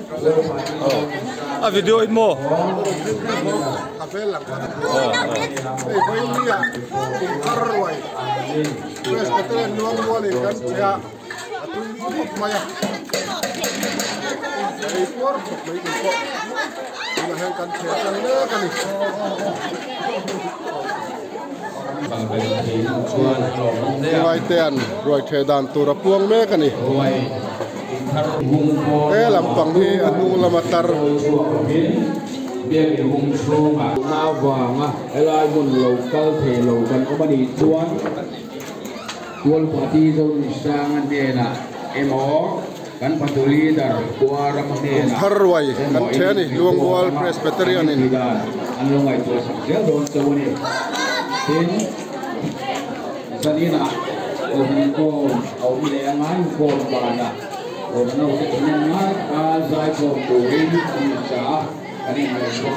à video ít mô cà phê lặng đây với lia cùng thar rồi cái cái nuông mua này kan ya tôi mày đây por mấy cái po là hàng kan chia kan nữa kan ngoài tiền rồi thuê đàn tu rập buông mẹ kan cái làm bằng thì anu làm tar biếc hung số mà mau vàng á, cái loại buồn lầu cơ thể lầu cần có bao nhiêu tuôn quả ti rồi sang anh đây là em ó kan patuli dar qua ramah đây là thar rồi kan thế này luang wall Presbyterian này anh luang ai tuh sahaja don cewek ni, tin Salina, orang ko au bilangan ko bana, orang au bilangan azai ko tuin isa, ani mereka.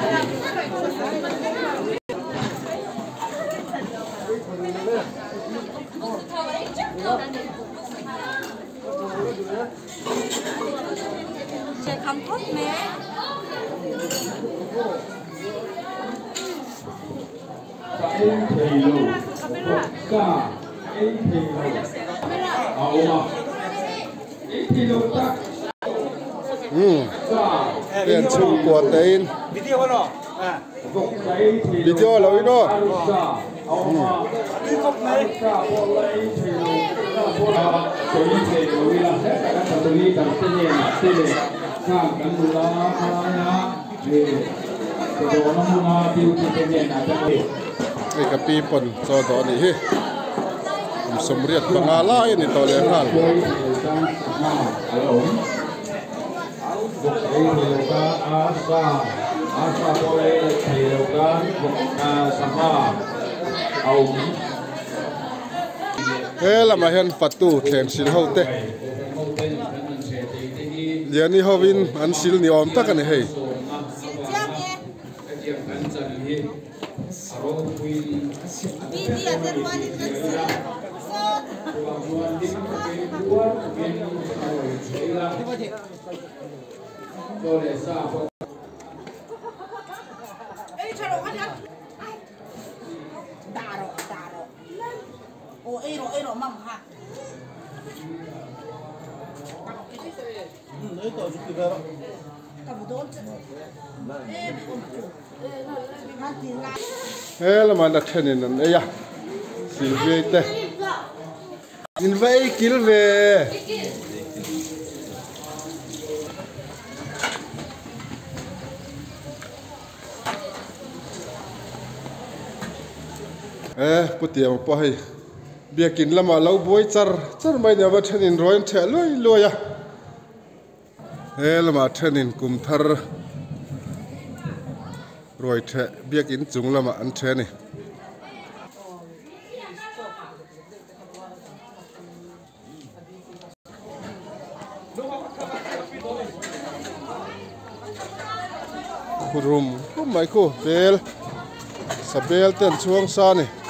Chơi không tốt mẹ. Em thì luôn, cả em thì luôn, mà em thì luôn ta. Tiền chung của tên video là đó cái cà phê pon cho đó này sum riết bằng ala ini tao lên hal asa boleh dilakukan sama au làm mà hiện phát tu thèn xin hậu tệ giờ ni hậu vin ăn xin ni om ta cái này hay Ero mam ha. làm mà đặt thèn nên ấy à xin về tệ in vậy kil về bút tiền một bao bia kín làm mà lâu bôi char mấy nhà vật thèn rồi thèn lôi à làm mà thèn cùng thar rồi thèn bia kín chúng làm mà ăn thèn này room mai ko bel sa bel ten chuang sa ni